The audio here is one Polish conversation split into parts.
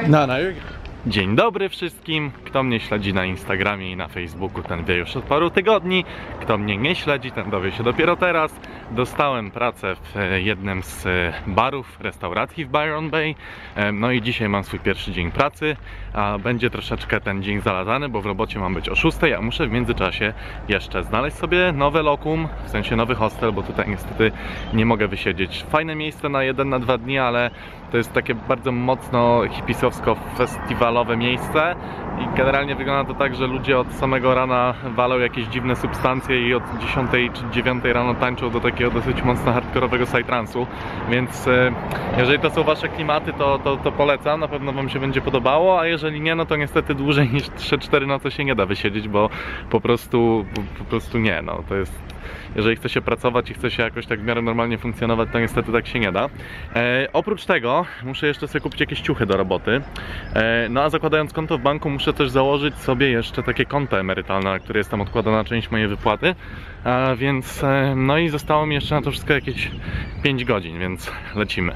No, Dzień dobry wszystkim. Kto mnie śledzi na Instagramie i na Facebooku, ten wie już od paru tygodni. Kto mnie nie śledzi, ten dowie się dopiero teraz. Dostałem pracę w jednym z barów, restauracji w Byron Bay. No i dzisiaj mam swój pierwszy dzień pracy, a będzie troszeczkę ten dzień zalatany, bo w robocie mam być o 6, a muszę w międzyczasie jeszcze znaleźć sobie nowe lokum, w sensie nowy hostel, bo tutaj niestety nie mogę wysiedzieć. Fajne miejsce na 1 na 2 dni, ale to jest takie bardzo mocno hipisowsko-festiwalowe miejsce i generalnie wygląda to tak, że ludzie od samego rana walą jakieś dziwne substancje i od 10 czy 9 rano tańczą do takiego dosyć mocno hardkorowego psytrance'u, więc jeżeli to są wasze klimaty, to polecam, na pewno wam się będzie podobało, a jeżeli nie, no to niestety dłużej niż 3-4 noce się nie da wysiedzieć, bo po prostu nie, no to jest... Jeżeli chce się pracować i chce się jakoś tak w miarę normalnie funkcjonować, to niestety tak się nie da. Oprócz tego muszę jeszcze sobie kupić jakieś ciuchy do roboty. No a zakładając konto w banku, muszę też założyć sobie jeszcze takie konto emerytalne, na które jest tam odkładana część mojej wypłaty. Więc no i zostało mi jeszcze na to wszystko jakieś 5 godzin, więc lecimy.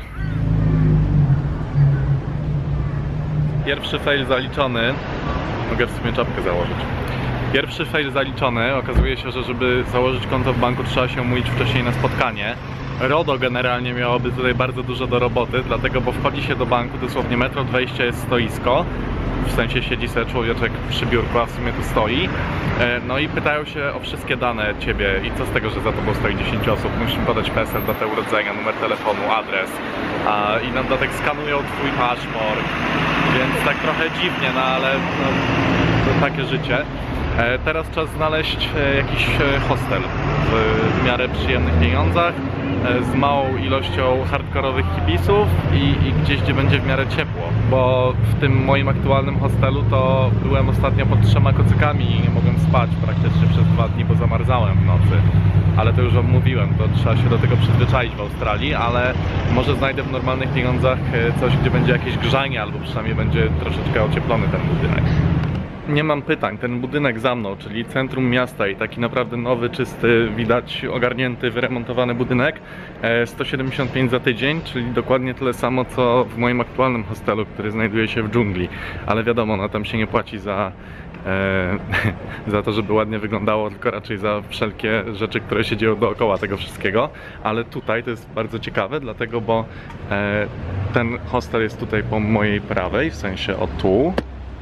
Pierwszy fail zaliczony. Mogę w sumie czapkę założyć. Pierwszy fail zaliczony. Okazuje się, że żeby założyć konto w banku, trzeba się umówić wcześniej na spotkanie. RODO generalnie miałoby tutaj bardzo dużo do roboty, dlatego, bo wchodzi się do banku, dosłownie 1,20 m jest stoisko. W sensie siedzi sobie człowieczek przy biurku, a w sumie tu stoi. No i pytają się o wszystkie dane ciebie i co z tego, że za tobą stoi 10 osób. Musisz podać PESEL, datę urodzenia, numer telefonu, adres. I na dodatek skanują twój paszport. Więc tak trochę dziwnie, no ale no, to takie życie. Teraz czas znaleźć jakiś hostel w miarę przyjemnych pieniądzach, z małą ilością hardkorowych hipisów i gdzieś, gdzie będzie w miarę ciepło. Bo w tym moim aktualnym hostelu to byłem ostatnio pod 3 kocykami i nie mogłem spać praktycznie przez 2 dni, bo zamarzałem w nocy. Ale to już omówiłem, to trzeba się do tego przyzwyczaić w Australii, ale może znajdę w normalnych pieniądzach coś, gdzie będzie jakieś grzanie, albo przynajmniej będzie troszeczkę ocieplony ten budynek. Nie mam pytań, ten budynek za mną, czyli centrum miasta i taki naprawdę nowy, czysty, widać ogarnięty, wyremontowany budynek, 175 za tydzień, czyli dokładnie tyle samo co w moim aktualnym hostelu, który znajduje się w dżungli, ale wiadomo, no tam się nie płaci za to, żeby ładnie wyglądało, tylko raczej za wszelkie rzeczy, które się dzieją dookoła tego wszystkiego, ale tutaj to jest bardzo ciekawe, dlatego, bo ten hostel jest tutaj po mojej prawej, w sensie o tu,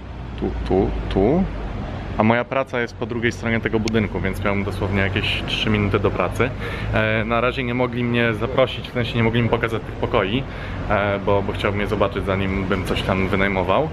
a moja praca jest po drugiej stronie tego budynku, więc miałem dosłownie jakieś 3 minuty do pracy. Na razie nie mogli mnie zaprosić, w sensie nie mogli mi pokazać tych pokoi, bo chciałbym je zobaczyć, zanim bym coś tam wynajmował.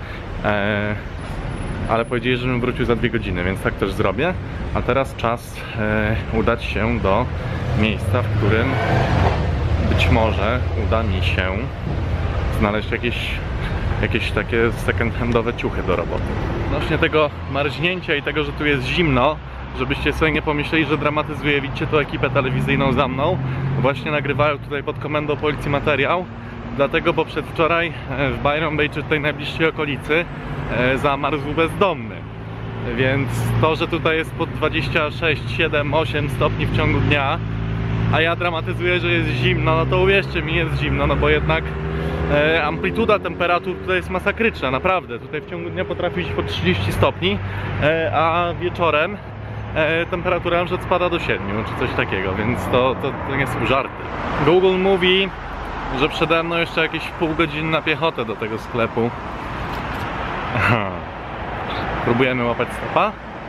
Ale powiedzieli, żebym wrócił za 2 godziny, więc tak też zrobię. A teraz czas udać się do miejsca, w którym być może uda mi się znaleźć jakieś takie second-handowe ciuchy do roboty. Odnośnie tego marznięcia i tego, że tu jest zimno, żebyście sobie nie pomyśleli, że dramatyzuję, widzicie tą ekipę telewizyjną za mną. Właśnie nagrywają tutaj pod komendą policji materiał, dlatego, bo przedwczoraj w Byron Bay, czy w tej najbliższej okolicy, zamarzł bezdomny. Więc to, że tutaj jest pod 26, 7, 8 stopni w ciągu dnia, a ja dramatyzuję, że jest zimno, no to uwierzcie mi, jest zimno, no bo jednak amplituda temperatur tutaj jest masakryczna, naprawdę. Tutaj w ciągu dnia potrafi iść po 30 stopni, a wieczorem temperatura na przykład spada do 7 czy coś takiego, więc to nie są żarty. Google mówi, że przede mną jeszcze jakieś pół godziny na piechotę do tego sklepu. Próbujemy łapać stopa.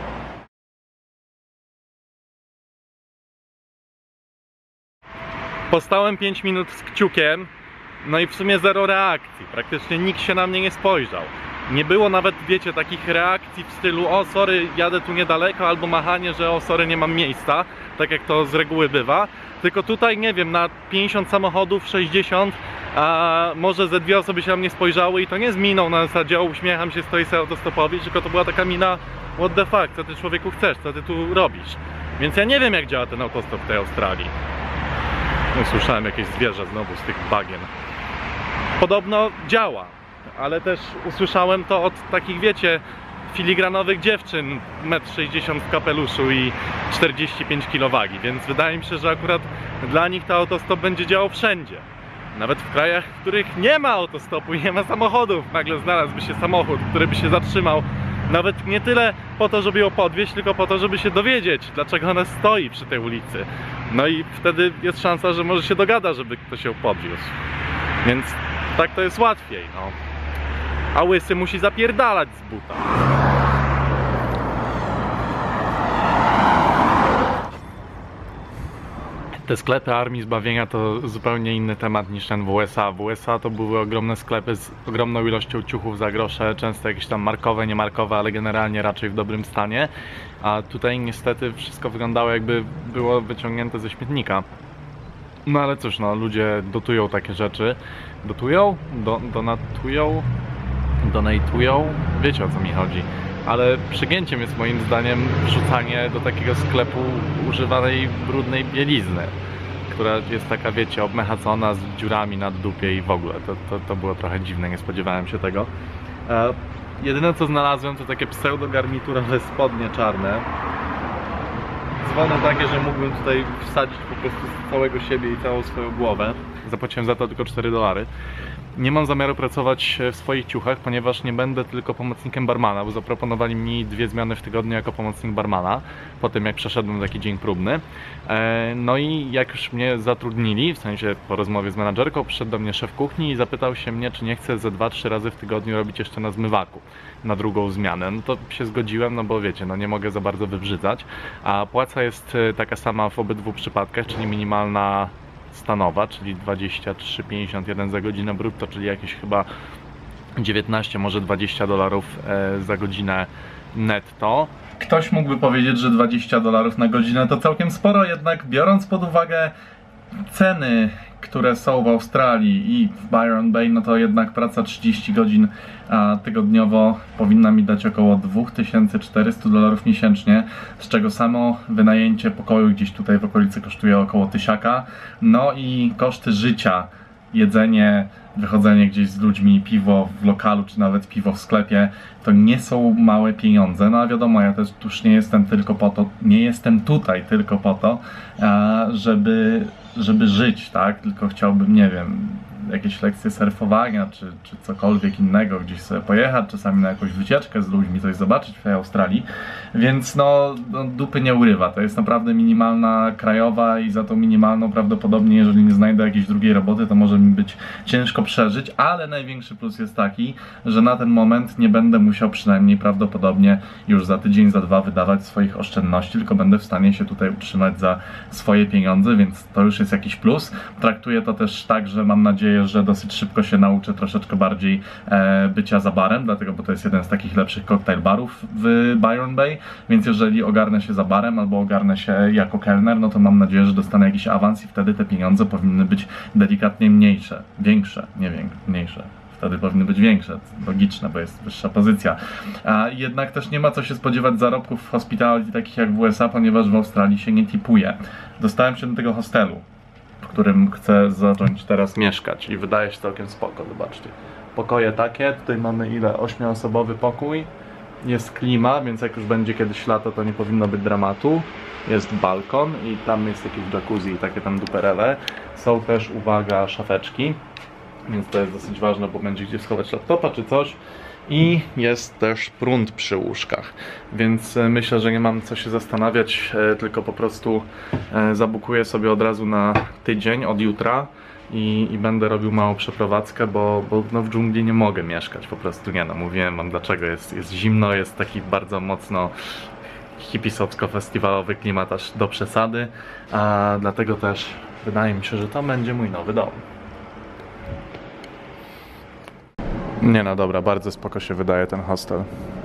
Postałem 5 minut z kciukiem. No i w sumie zero reakcji, praktycznie nikt się na mnie nie spojrzał. Nie było nawet, wiecie, takich reakcji w stylu o sorry, jadę tu niedaleko, albo machanie, że o sorry, nie mam miejsca, tak jak to z reguły bywa. Tylko tutaj, nie wiem, na 50 samochodów, 60, a może ze 2 osoby się na mnie spojrzały i to nie z miną na zasadzie o uśmiecham się, stoi sobie autostopowi, tylko to była taka mina what the fuck, co ty człowieku chcesz, co ty tu robisz. Więc ja nie wiem, jak działa ten autostop w tej Australii. No, słyszałem jakieś zwierzę znowu z tych bagien. Podobno działa, ale też usłyszałem to od takich, wiecie, filigranowych dziewczyn 1,60 m w kapeluszu i 45 kg wagi, więc wydaje mi się, że akurat dla nich to autostop będzie działał wszędzie. Nawet w krajach, w których nie ma autostopu i nie ma samochodów, nagle znalazłby się samochód, który by się zatrzymał. Nawet nie tyle po to, żeby ją podwieźć, tylko po to, żeby się dowiedzieć, dlaczego ona stoi przy tej ulicy. No i wtedy jest szansa, że może się dogada, żeby ktoś ją podwiózł. Więc tak to jest łatwiej, no. A łysy musi zapierdalać z buta. Te sklepy Armii Zbawienia to zupełnie inny temat niż ten w USA. W USA to były ogromne sklepy z ogromną ilością ciuchów za grosze, często jakieś tam markowe, niemarkowe, ale generalnie raczej w dobrym stanie. A tutaj niestety wszystko wyglądało, jakby było wyciągnięte ze śmietnika. No ale cóż, no ludzie dotują takie rzeczy. Dotują? Donatują? Wiecie, o co mi chodzi. Ale przegięciem jest moim zdaniem wrzucanie do takiego sklepu używanej brudnej bielizny, która jest taka, wiecie, obmechacona z dziurami na dupie i w ogóle. To było trochę dziwne, nie spodziewałem się tego. Jedyne co znalazłem to takie pseudo-garniturowe spodnie czarne. Dzwony takie, że mógłbym tutaj wsadzić po prostu całego siebie i całą swoją głowę. Zapłaciłem za to tylko $4. Nie mam zamiaru pracować w swoich ciuchach, ponieważ nie będę tylko pomocnikiem barmana, bo zaproponowali mi 2 zmiany w tygodniu jako pomocnik barmana, po tym jak przeszedłem taki dzień próbny. No i jak już mnie zatrudnili, w sensie po rozmowie z menadżerką, przyszedł do mnie szef kuchni i zapytał się mnie, czy nie chcę ze 2-3 razy w tygodniu robić jeszcze na zmywaku, na drugą zmianę. No to się zgodziłem, no bo wiecie, no nie mogę za bardzo wybrzydzać, a płaca jest taka sama w obydwu przypadkach, czyli minimalna stanowa, czyli 23,51 za godzinę brutto, czyli jakieś chyba 19, może $20 za godzinę netto. Ktoś mógłby powiedzieć, że $20 na godzinę to całkiem sporo, jednak biorąc pod uwagę ceny, które są w Australii i w Byron Bay, no to jednak praca 30 godzin tygodniowo powinna mi dać około $2400 miesięcznie, z czego samo wynajęcie pokoju gdzieś tutaj w okolicy kosztuje około 1000. No i koszty życia, jedzenie, wychodzenie gdzieś z ludźmi, piwo w lokalu, czy nawet piwo w sklepie, to nie są małe pieniądze. No a wiadomo, ja też już nie jestem tylko po to, nie jestem tutaj tylko po to, żeby żyć, tak? Tylko chciałbym, nie wiem, jakieś lekcje surfowania, czy cokolwiek innego, gdzieś sobie pojechać, czasami na jakąś wycieczkę z ludźmi, coś zobaczyć w tej Australii, więc no dupy nie urywa, to jest naprawdę minimalna krajowa i za tą minimalną prawdopodobnie, jeżeli nie znajdę jakiejś drugiej roboty, to może mi być ciężko przeżyć, ale największy plus jest taki, że na ten moment nie będę musiał przynajmniej prawdopodobnie już za tydzień, za 2 wydawać swoich oszczędności, tylko będę w stanie się tutaj utrzymać za swoje pieniądze, więc to już jest jakiś plus. Traktuję to też tak, że mam nadzieję, że dosyć szybko się nauczę troszeczkę bardziej bycia za barem, dlatego, bo to jest jeden z takich lepszych cocktail barów w Byron Bay, więc jeżeli ogarnę się za barem albo ogarnę się jako kelner, no to mam nadzieję, że dostanę jakiś awans i wtedy te pieniądze powinny być delikatnie mniejsze, większe, nie mniejsze. Wtedy powinny być większe, logiczne, bo jest wyższa pozycja. A jednak też nie ma co się spodziewać zarobków w hospitality takich jak w USA, ponieważ w Australii się nie tipuje. Dostałem się do tego hostelu, w którym chcę zacząć teraz mieszkać i wydaje się całkiem spoko, zobaczcie. Pokoje takie, tutaj mamy ile? 8-osobowy pokój, jest klima, więc jak już będzie kiedyś lato, to nie powinno być dramatu. Jest balkon i tam jest jakieś jacuzzi i takie tam duperele. Są też, uwaga, szafeczki, więc to jest dosyć ważne, bo będzie gdzie schować laptopa czy coś. I jest też prąd przy łóżkach, więc myślę, że nie mam co się zastanawiać, tylko po prostu zabukuję sobie od razu na tydzień od jutra i będę robił małą przeprowadzkę, bo no w dżungli nie mogę mieszkać, po prostu nie, no mówiłem wam dlaczego, jest zimno, jest taki bardzo mocno hipisowsko-festiwalowy klimat aż do przesady, a dlatego też wydaje mi się, że to będzie mój nowy dom. Nie no dobra, bardzo spoko się wydaje ten hostel.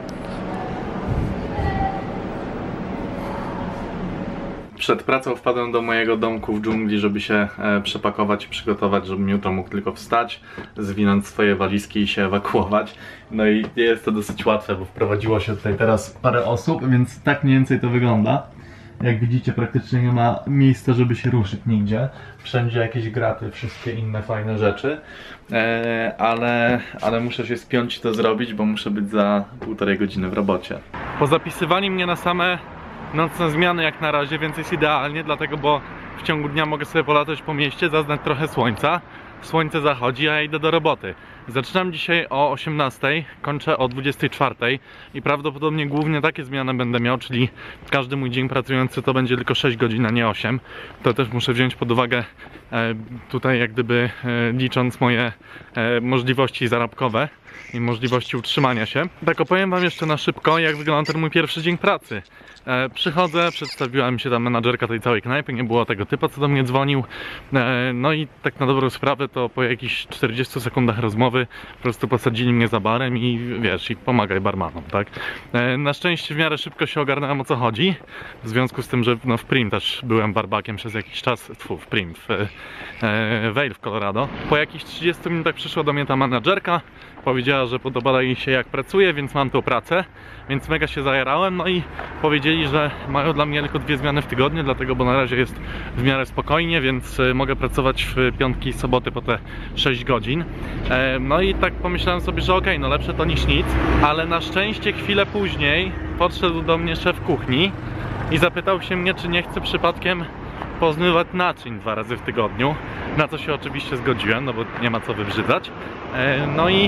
Przed pracą wpadłem do mojego domku w dżungli, żeby się przepakować i przygotować, żebym jutro mógł tylko wstać, zwinąć swoje walizki i się ewakuować. No i jest to dosyć łatwe, bo wprowadziło się tutaj teraz parę osób, więc tak mniej więcej to wygląda. Jak widzicie, praktycznie nie ma miejsca, żeby się ruszyć nigdzie. Wszędzie jakieś graty, wszystkie inne fajne rzeczy. Ale muszę się spiąć i to zrobić, bo muszę być za 1,5 godziny w robocie. Pozapisywali mnie na same nocne zmiany jak na razie, więc jest idealnie, dlatego bo w ciągu dnia mogę sobie polatać po mieście, zaznać trochę słońca. słońce zachodzi, a ja idę do roboty. Zaczynam dzisiaj o 18, kończę o 24 i prawdopodobnie głównie takie zmiany będę miał, czyli każdy mój dzień pracujący to będzie tylko 6 godzin, a nie 8. To też muszę wziąć pod uwagę tutaj jak gdyby licząc moje możliwości zarobkowe i możliwości utrzymania się. Tak, opowiem wam jeszcze na szybko, jak wygląda ten mój pierwszy dzień pracy. Przychodzę, przedstawiła mi się ta menadżerka tej całej knajpy, nie było tego typa, co do mnie dzwonił. No i tak na dobrą sprawę to po jakichś 40 sekundach rozmowy po prostu posadzili mnie za barem i wiesz, i pomagaj barmanom, tak? Na szczęście w miarę szybko się ogarnąłem, o co chodzi, w związku z tym, że no, w Prim też byłem barbakiem przez jakiś czas, w Prim, w Vail w Colorado. Po jakichś 30 minutach przyszła do mnie ta menadżerka, powiedziała, że podoba jej się jak pracuję, więc mam tą pracę, więc mega się zajarałem, no i powiedzieli, że mają dla mnie tylko 2 zmiany w tygodniu, dlatego, bo na razie jest w miarę spokojnie, więc mogę pracować w piątki i soboty po te 6 godzin. No i tak pomyślałem sobie, że okej, no lepsze to niż nic, ale na szczęście chwilę później podszedł do mnie szef kuchni i zapytał się mnie, czy nie chcę przypadkiem pozmywać naczyń 2 razy w tygodniu, na co się oczywiście zgodziłem, no bo nie ma co wybrzydzać. No i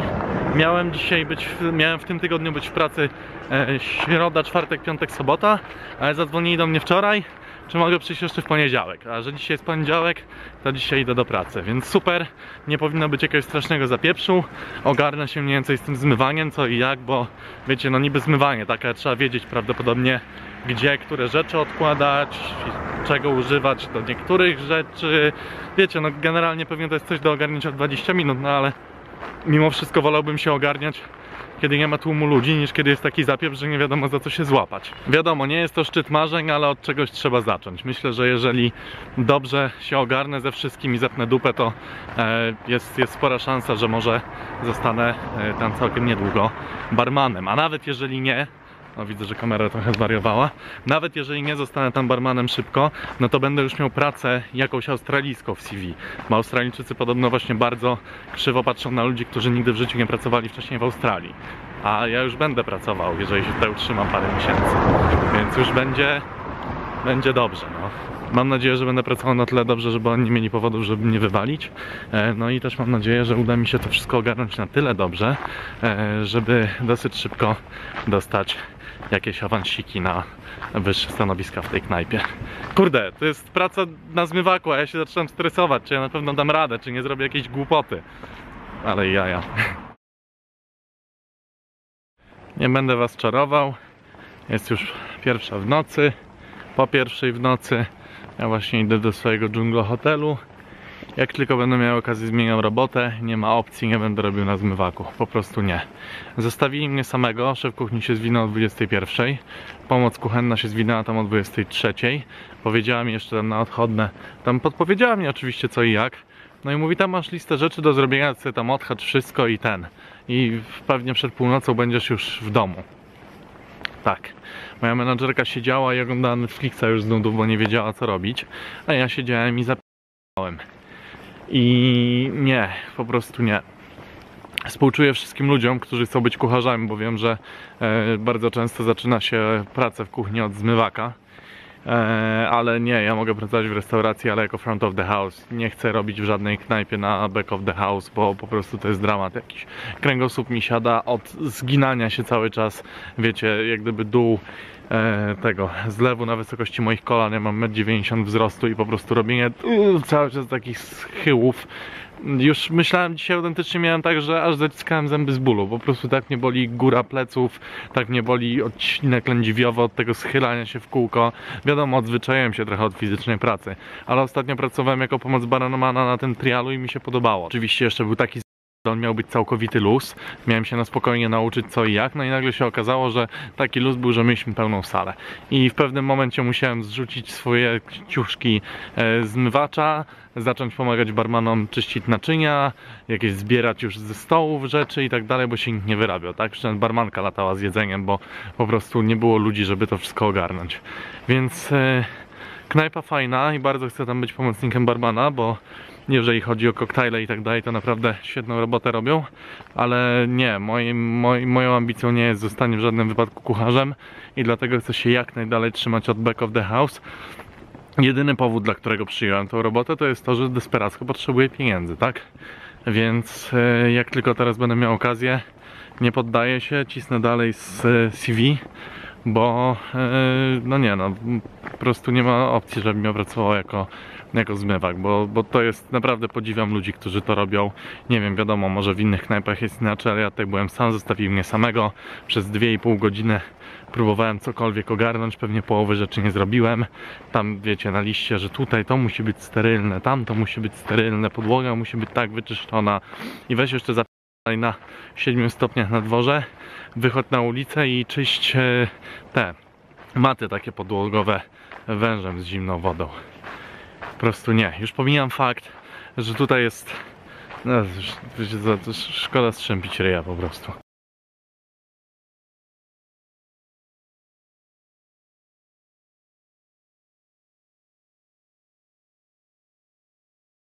miałem w tym tygodniu być w pracy środa, czwartek, piątek, sobota, ale zadzwonili do mnie wczoraj, czy mogę przyjść jeszcze w poniedziałek, a że dzisiaj jest poniedziałek, to dzisiaj idę do pracy, więc super, nie powinno być jakiegoś strasznego zapieprzu, ogarnę się mniej więcej z tym zmywaniem, co i jak, bo wiecie, no niby zmywanie, takie trzeba wiedzieć prawdopodobnie, gdzie, które rzeczy odkładać, czego używać do niektórych rzeczy, wiecie, no generalnie pewnie to jest coś do ogarnięcia w 20 minut, no ale mimo wszystko wolałbym się ogarniać, kiedy nie ma tłumu ludzi, niż kiedy jest taki zapieprz, że nie wiadomo za co się złapać. Wiadomo, nie jest to szczyt marzeń, ale od czegoś trzeba zacząć. Myślę, że jeżeli dobrze się ogarnę ze wszystkim i zepnę dupę, to jest spora szansa, że może zostanę tam całkiem niedługo barmanem. A nawet jeżeli nie, no widzę, że kamera trochę zwariowała. Nawet jeżeli nie zostanę tam barmanem szybko, no to będę już miał pracę jakąś australijską w CV. Bo Australijczycy podobno właśnie bardzo krzywo patrzą na ludzi, którzy nigdy w życiu nie pracowali wcześniej w Australii. A ja już będę pracował, jeżeli się tutaj utrzymam parę miesięcy. Więc już będzie dobrze, no. Mam nadzieję, że będę pracował na tyle dobrze, żeby oni nie mieli powodów, żeby mnie wywalić. No i też mam nadzieję, że uda mi się to wszystko ogarnąć na tyle dobrze, żeby dosyć szybko dostać jakieś awansiki na wyższe stanowiska w tej knajpie. Kurde, to jest praca na zmywaku, a ja się zaczynam stresować, czy ja na pewno dam radę, czy nie zrobię jakiejś głupoty. Ale jaja. Nie będę was czarował. Jest już 1 w nocy. Po 1 w nocy ja właśnie idę do swojego dżunglo hotelu. Jak tylko będę miał okazję, zmieniam robotę, nie ma opcji, nie będę robił na zmywaku, po prostu nie. Zostawili mnie samego, szef kuchni się zwinął o 21, pomoc kuchenna się zwinęła tam o 23, powiedziała mi jeszcze tam na odchodne, tam podpowiedziała mi oczywiście co i jak, no i mówi, tam masz listę rzeczy do zrobienia, sobie tam odhacz wszystko i pewnie przed północą będziesz już w domu. Tak, moja menadżerka siedziała i oglądała Netflixa już z nudów, bo nie wiedziała co robić, a ja siedziałem i zapałem. I nie, po prostu nie. Współczuję wszystkim ludziom, którzy chcą być kucharzami, bo wiem, że bardzo często zaczyna się pracę w kuchni od zmywaka. Ale nie, ja mogę pracować w restauracji, ale jako front of the house. Nie chcę robić w żadnej knajpie na back of the house, bo po prostu to jest dramat jakiś. Kręgosłup mi siada od zginania się cały czas. Wiecie, jak gdyby dół tego zlewu na wysokości moich kolan. Ja mam 1,90 m wzrostu i po prostu robienie cały czas takich schyłów. Już myślałem, dzisiaj autentycznie miałem tak, że aż zaciskałem zęby z bólu. Po prostu tak mnie boli góra pleców, tak mnie boli odcinek lędźwiowy od tego schylania się w kółko. Wiadomo, odzwyczaiłem się trochę od fizycznej pracy, ale ostatnio pracowałem jako pomoc barmana na tym trialu i mi się podobało. Oczywiście jeszcze był taki on miał być całkowity luz, miałem się na spokojnie nauczyć co i jak, no i nagle się okazało, że taki luz był, że mieliśmy pełną salę. I w pewnym momencie musiałem zrzucić swoje ciuszki zmywacza, zacząć pomagać barmanom czyścić naczynia, jakieś zbierać już ze stołów rzeczy i tak dalej, bo się nikt nie wyrabiał, tak? Przynajmniej barmanka latała z jedzeniem, bo po prostu nie było ludzi, żeby to wszystko ogarnąć. Więc knajpa fajna i bardzo chcę tam być pomocnikiem barmana, bo jeżeli chodzi o koktajle i tak dalej, to naprawdę świetną robotę robią, ale nie, moją ambicją nie jest zostanie w żadnym wypadku kucharzem i dlatego chcę się jak najdalej trzymać od back of the house. jedyny powód, dla którego przyjąłem tą robotę, to jest to, że desperacko potrzebuję pieniędzy, tak? Więc jak tylko teraz będę miał okazję, nie poddaję się, cisnę dalej z CV, bo po prostu nie ma opcji, żebym ja pracował jako zmywak, bo to jest, naprawdę podziwiam ludzi, którzy to robią. Nie wiem, wiadomo, może w innych knajpach jest inaczej, ale ja tutaj byłem sam, zostawił mnie samego. Przez 2,5 godziny próbowałem cokolwiek ogarnąć, pewnie połowy rzeczy nie zrobiłem. Tam wiecie na liście, że tutaj to musi być sterylne, tam to musi być sterylne, podłoga musi być tak wyczyszczona i weź jeszcze zapisaj na 7 stopniach na dworze, wychodź na ulicę i czyść te maty takie podłogowe wężem z zimną wodą. Po prostu nie. Już pomijam fakt, że tutaj jest... No, wiecie co, to szkoda strzępić ryja po prostu.